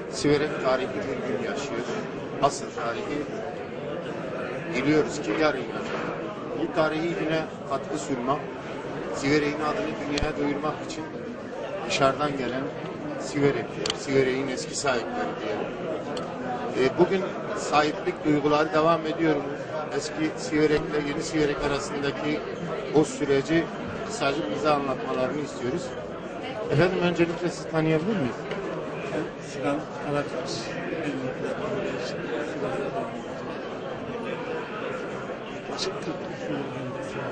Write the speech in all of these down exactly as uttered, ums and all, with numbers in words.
Siverek tarihi bir gün yaşıyor. Asıl tarihi biliyoruz ki yarın yaşıyor. Bu tarihi güne katkı sunmak, Siverek'in adını dünyaya duyurmak için dışarıdan gelen Siverekliler, Siverek'in eski sahipleri diyelim. E, bugün sahiplik duyguları devam ediyor mu? Eski Siverek ile yeni Siverek arasındaki o süreci kısaca bize anlatmalarını istiyoruz. Efendim öncelikle sizi tanıyabilir miyiz? Sinan Karakaş. Yaklaşık kırk iki yıl öncesi.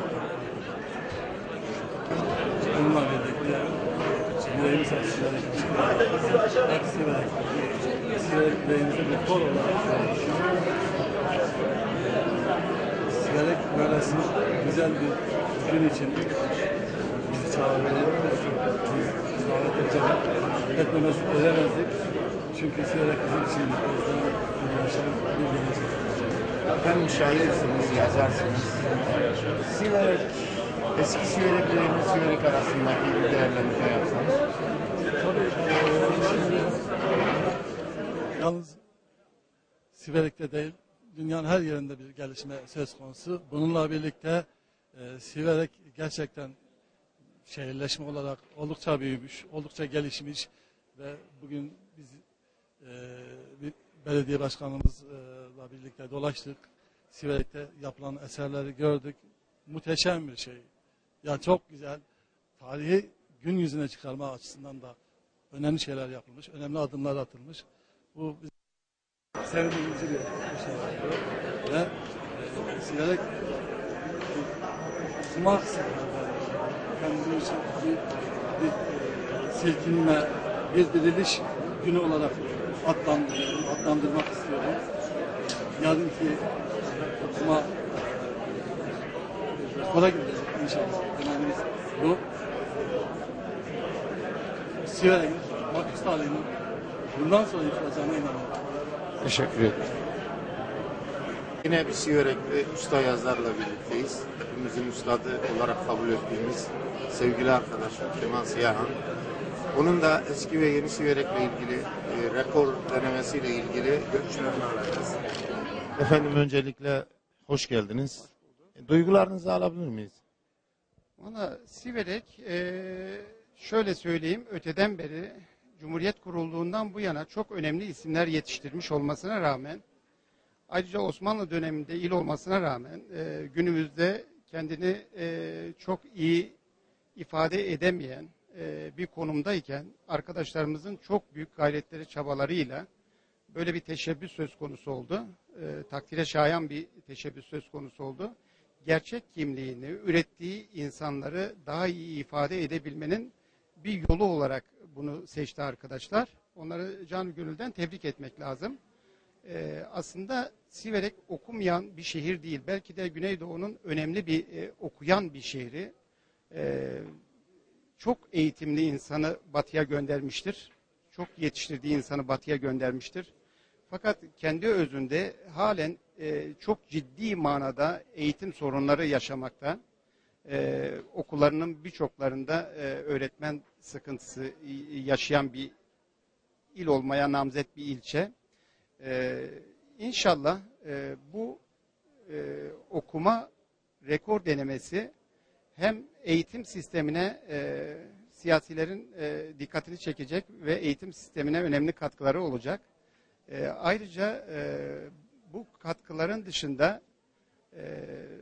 Onunla birlikte yüreğimi saçlarına geçti. Hep severek. Siverek yüreğimize bir kol olarak Siverek böylesine güzel bir gün için bizi çağırıyor. Biz davet edeceğiz. Etmemez edemezdik. Çünkü Siverek bizim için bir yaşam bir gelecek. Efendim şairsiniz, yazarsınız. Siverek, eski Siverek ile yeni Siverek arasındaki bir değerlendirme yapsanız. Tabii e, yalnız Siverek'te değil, dünyanın her yerinde bir gelişme söz konusu. Bununla birlikte e, Siverek gerçekten şehirleşme olarak oldukça büyümüş, oldukça gelişmiş ve bugün biz e, bir belediye başkanımızla birlikte dolaştık. Siverek'te yapılan eserleri gördük. Muhteşem bir şey. Ya çok güzel. Tarihi gün yüzüne çıkarma açısından da önemli şeyler yapılmış, önemli adımlar atılmış. Bu sevindirici bir şey oldu. Ve e, Siverek Cuma kendi için bir, bir e, silkinme, bir diriliş günü olarak adlandırıyorum, adlandırmak istiyorum. Yarınki okuma rekora girecek inşallah. Temennimiz bu. Siverek'in, vakıf tarihinin bundan sonra yıkılacağına inanıyorum. Teşekkür ederim. Yine bir Siverekli usta yazarla birlikteyiz. Hepimizin ustadı olarak kabul ettiğimiz sevgili arkadaşım Kemal Siyahan. Onun da eski ve yeni Siverek'le ilgili e, rekor denemesiyle ilgili görüşlerini alacağız. Efendim öncelikle hoş geldiniz. E, duygularınızı alabilir miyiz? Valla Siverek e, şöyle söyleyeyim, öteden beri Cumhuriyet kurulduğundan bu yana çok önemli isimler yetiştirmiş olmasına rağmen, ayrıca Osmanlı döneminde il olmasına rağmen e, günümüzde kendini e, çok iyi ifade edemeyen e, bir konumdayken arkadaşlarımızın çok büyük gayretleri, çabalarıyla böyle bir teşebbüs söz konusu oldu. E, takdire şayan bir teşebbüs söz konusu oldu. Gerçek kimliğini, ürettiği insanları daha iyi ifade edebilmenin bir yolu olarak bunu seçti arkadaşlar. Onları canı gönülden tebrik etmek lazım. Ee, aslında Siverek okumayan bir şehir değil. Belki de Güneydoğu'nun önemli bir e, okuyan bir şehri. Ee, çok eğitimli insanı batıya göndermiştir. Çok yetiştirdiği insanı batıya göndermiştir. Fakat kendi özünde halen e, çok ciddi manada eğitim sorunları yaşamakta. Ee, okullarının birçoklarında e, öğretmen sıkıntısı yaşayan bir il olmaya namzet bir ilçe. Ee, İnşallah e, bu e, okuma rekor denemesi hem eğitim sistemine e, siyasilerin e, dikkatini çekecek ve eğitim sistemine önemli katkıları olacak. E, ayrıca e, bu katkıların dışında e,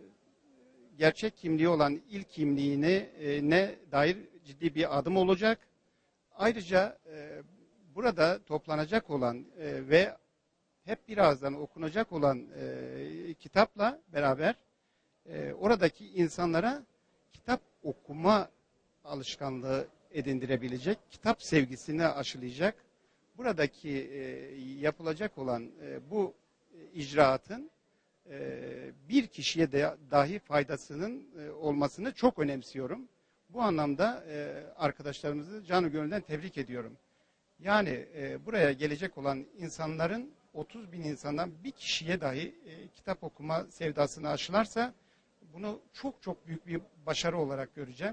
gerçek kimliği olan il kimliğine e, ne dair ciddi bir adım olacak. Ayrıca e, burada toplanacak olan e, ve hep birazdan okunacak olan e, kitapla beraber e, oradaki insanlara kitap okuma alışkanlığı edindirebilecek, kitap sevgisini aşılayacak. Buradaki e, yapılacak olan e, bu icraatın e, bir kişiye de dahi faydasının e, olmasını çok önemsiyorum. Bu anlamda e, arkadaşlarımızı canı gönülden tebrik ediyorum. Yani e, buraya gelecek olan insanların otuz bin insandan bir kişiye dahi e, kitap okuma sevdasını aşılarsa bunu çok çok büyük bir başarı olarak göreceğim.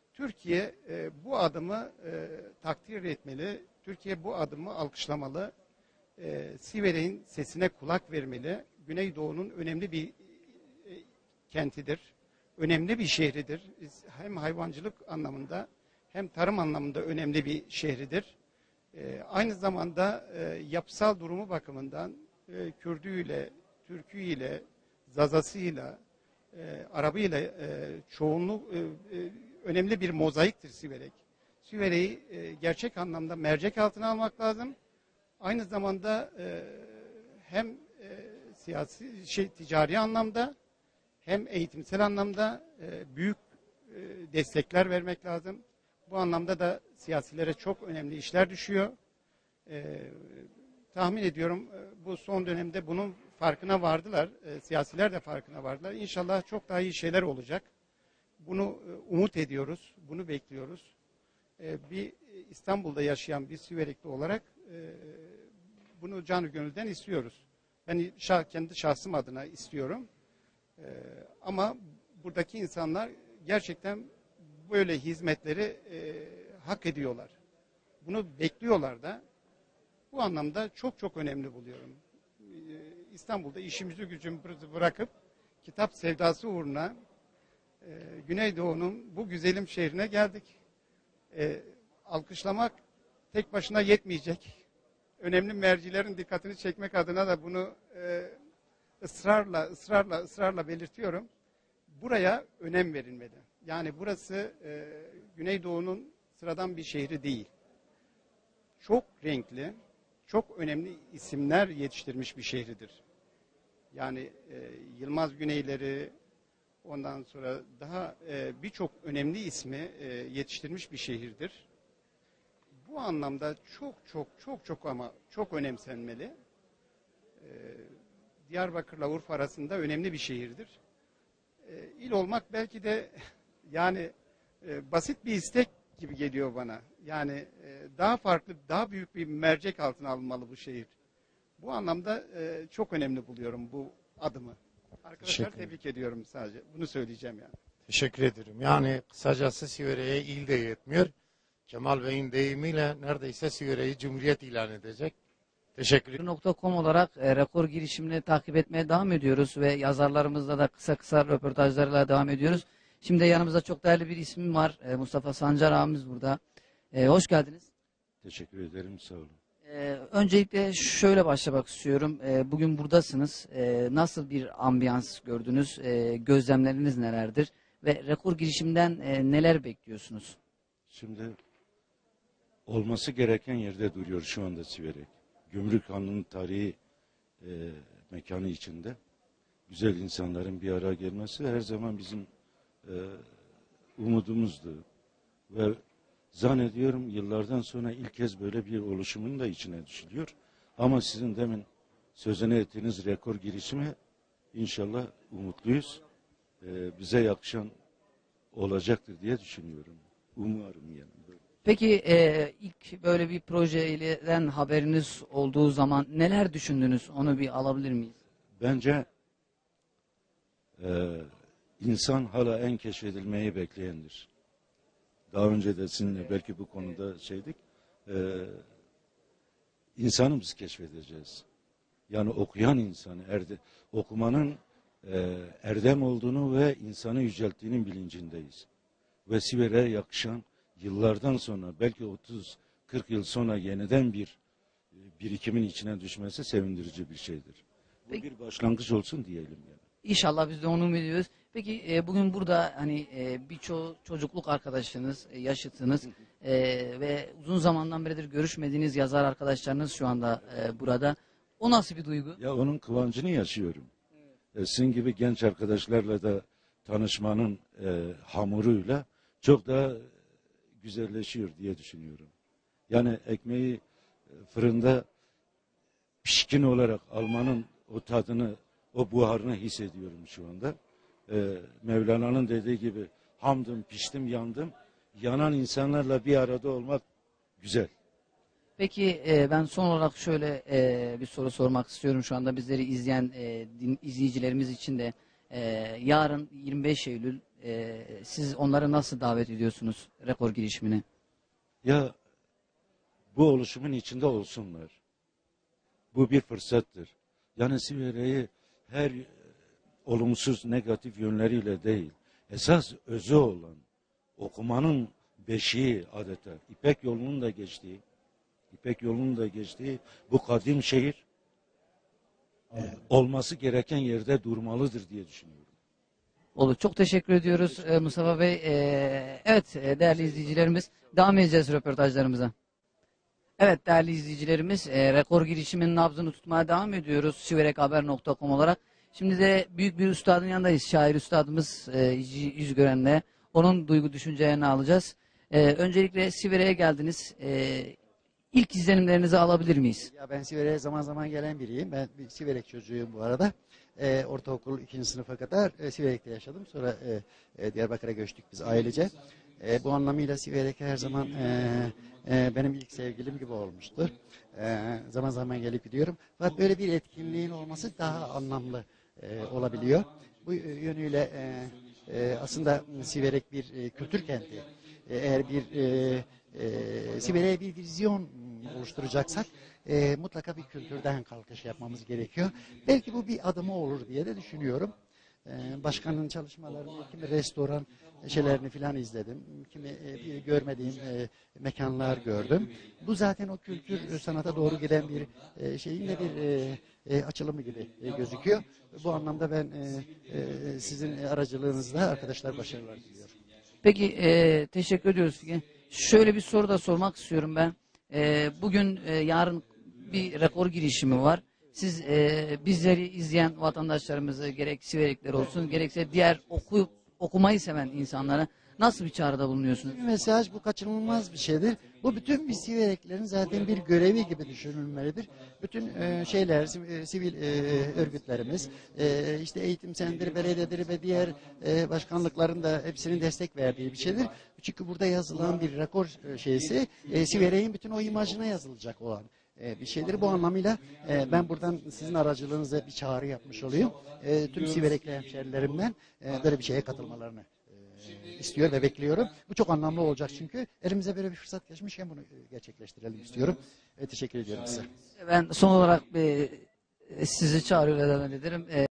Türkiye e, bu adımı e, takdir etmeli. Türkiye bu adımı alkışlamalı. e, Siverek'in sesine kulak vermeli. Güneydoğu'nun önemli bir e, kentidir. Önemli bir şehridir. Hem hayvancılık anlamında hem tarım anlamında önemli bir şehridir. E, aynı zamanda e, yapısal durumu bakımından e, Kürdüyle, Türküyle, Zazasıyla, e, Arabıyla e, çoğunluk e, e, önemli bir mozaiktir Siverek. Siverek'i e, gerçek anlamda mercek altına almak lazım. Aynı zamanda e, hem e, siyasi şey ticari anlamda hem eğitimsel anlamda e, büyük e, destekler vermek lazım. Bu anlamda da siyasilere çok önemli işler düşüyor. E, tahmin ediyorum e, bu son dönemde bunun farkına vardılar. E, siyasiler de farkına vardılar. İnşallah çok daha iyi şeyler olacak. Bunu e, umut ediyoruz. Bunu bekliyoruz. E, bir İstanbul'da yaşayan bir Siverekli olarak e, bunu canı gönülden istiyoruz. Ben şah, kendi şahsım adına istiyorum. E, ama buradaki insanlar gerçekten böyle hizmetleri e, hak ediyorlar. Bunu bekliyorlar da. Bu anlamda çok çok önemli buluyorum. E, İstanbul'da işimizi gücümüzü bırakıp kitap sevdası uğruna e, Güneydoğu'nun bu güzelim şehrine geldik. E, alkışlamak tek başına yetmeyecek. Önemli mercilerin dikkatini çekmek adına da bunu e, ısrarla, ısrarla, ısrarla belirtiyorum. Buraya önem verilmeli. Yani burası e, Güneydoğu'nun sıradan bir şehri değil. Çok renkli, çok önemli isimler yetiştirmiş bir şehridir. Yani e, Yılmaz Güneyleri, ondan sonra daha e, birçok önemli ismi e, yetiştirmiş bir şehirdir. Bu anlamda çok çok çok çok ama çok önemsenmeli. E, Diyarbakır'la Urfa arasında önemli bir şehirdir. E, il olmak belki de yani e, basit bir istek gibi geliyor bana. Yani e, daha farklı, daha büyük bir mercek altına alınmalı bu şehir. Bu anlamda e, çok önemli buluyorum bu adımı. Arkadaşlar tebrik ediyorum sadece. Bunu söyleyeceğim yani. Teşekkür ederim. Yani kısacası Siverek'e il de yetmiyor. Kemal Bey'in deyimiyle neredeyse Siverek'i Cumhuriyet ilan edecek. Teşekkür ederim. nokta com olarak e, rekor girişimini takip etmeye devam ediyoruz ve yazarlarımızla da kısa kısa röportajlarla devam ediyoruz. Şimdi yanımızda çok değerli bir ismim var. E, Mustafa Sancar abimiz burada. E, hoş geldiniz. Teşekkür ederim, sağ olun. E, öncelikle şöyle başlamak istiyorum. E, bugün buradasınız. E, nasıl bir ambiyans gördünüz? E, gözlemleriniz nelerdir? Ve rekor girişimden e, neler bekliyorsunuz? Şimdi olması gereken yerde duruyor şu anda Siverek. Gümrükhanı'nın tarihi e, mekanı içinde. Güzel insanların bir araya gelmesi her zaman bizim e, umudumuzdu. Ve zannediyorum yıllardan sonra ilk kez böyle bir oluşumun da içine düşülüyor. Ama sizin demin sözünü ettiğiniz rekor girişimi inşallah umutluyuz. E, bize yakışan olacaktır diye düşünüyorum. Umarım yani. Peki e, ilk böyle bir projeden haberiniz olduğu zaman neler düşündünüz? Onu bir alabilir miyiz? Bence e, insan hala en keşfedilmeyi bekleyendir. Daha önce de sizinle belki bu konuda şeydik. E, insanı biz keşfedeceğiz. Yani okuyan insanı, erde, okumanın e, erdem olduğunu ve insanı yücelttiğinin bilincindeyiz. Ve Siverek'e yakışan yıllardan sonra belki otuz kırk yıl sonra yeniden bir e, birikimin içine düşmesi sevindirici bir şeydir. Bu Peki. bir başlangıç olsun diyelim yani. İnşallah biz de onu umut ediyoruz. Peki e, bugün burada hani e, birçok çocukluk arkadaşınız, e, yaşıtınız e, ve uzun zamandan beridir görüşmediğiniz yazar arkadaşlarınız şu anda e, burada. O nasıl bir duygu? Ya onun kıvancını yaşıyorum. E, sizin gibi genç arkadaşlarla da tanışmanın e, hamuruyla çok daha güzelleşiyor diye düşünüyorum. Yani ekmeği e, fırında pişkin olarak almanın o tadını, o buharını hissediyorum şu anda. Ee, Mevlana'nın dediği gibi hamdım, piştim, yandım. Yanan insanlarla bir arada olmak güzel. Peki e, ben son olarak şöyle e, bir soru sormak istiyorum şu anda bizleri izleyen e, din, izleyicilerimiz için de. E, yarın yirmi beş Eylül e, siz onları nasıl davet ediyorsunuz rekor girişimine? Ya bu oluşumun içinde olsunlar. Bu bir fırsattır. Yani Siverek'i her e, olumsuz, negatif yönleriyle değil, esas özü olan, okumanın beşiği adeta, İpek yolunun da geçtiği, İpek yolunun da geçtiği bu kadim şehir e, olması gereken yerde durmalıdır diye düşünüyorum. Olur. Çok teşekkür ediyoruz e, Mustafa Bey. E, evet e, değerli izleyicilerimiz, devam edeceğiz röportajlarımıza. Evet değerli izleyicilerimiz, e, rekor girişimin nabzını tutmaya devam ediyoruz siverek haber nokta com olarak. Şimdi de büyük bir üstadın yanındayız. Şair üstadımız e, yüz görenle. Onun duygu düşüncelerini alacağız. E, öncelikle Siverek'e geldiniz. E, ilk izlenimlerinizi alabilir miyiz? Ya ben Siverek'e zaman zaman gelen biriyim. Ben bir Siverek çocuğuyum bu arada. Ee, ortaokul ikinci sınıfa kadar e, Siverek'te yaşadım. Sonra e, e, Diyarbakır'a göçtük biz ailece. E, bu anlamıyla Siverek her zaman e, e, benim ilk sevgilim gibi olmuştu. E, zaman zaman gelip gidiyorum. Fakat böyle bir etkinliğin olması daha anlamlı e, olabiliyor. Bu yönüyle e, e, aslında Siverek bir e, kültür kenti. E, eğer bir e, e, Siverek'e bir vizyon oluşturacaksak e, mutlaka bir kültürden kalkış yapmamız gerekiyor. Belki bu bir adımı olur diye de düşünüyorum. E, başkanın çalışmalarını, kimi restoran şeylerini filan izledim. Kimi e, görmediğim e, mekanlar gördüm. Bu zaten o kültür sanata doğru giden bir e, şeyin de bir e, e, açılımı gibi e, gözüküyor. Bu anlamda ben e, e, sizin aracılığınızla arkadaşlar başarılar diliyorum. Peki e, teşekkür ediyoruz. Şöyle bir soru da sormak istiyorum ben. E, bugün e, yarın bir rekor girişimi var. Siz e, bizleri izleyen vatandaşlarımızı gerek Siverekler olsun gerekse diğer okuyup okumayı seven insanlara nasıl bir çağrıda bulunuyorsunuz? Bir mesaj bu kaçınılmaz bir şeydir. Bu bütün bir Sivereklerin zaten bir görevi gibi düşünülmelidir. Bütün e, şeyler, si- e, sivil e, örgütlerimiz, e, işte eğitim sendir, belediyedir ve diğer e, başkanlıkların da hepsinin destek verdiği bir şeydir. Çünkü burada yazılan bir rekor e, şeysi e, Siverek'in bütün o imajına yazılacak olan e, bir şeydir. Bu anlamıyla e, ben buradan sizin aracılığınızla bir çağrı yapmış olayım. E, tüm Siverekli hemşerilerimden e, böyle bir şeye katılmalarını istiyor ve bekliyorum. Bu çok anlamlı olacak çünkü elimize böyle bir fırsat geçmişken bunu gerçekleştirelim istiyorum. E, teşekkür ediyorum size. Ben son olarak e, sizi çağrıyla devam ederim. E,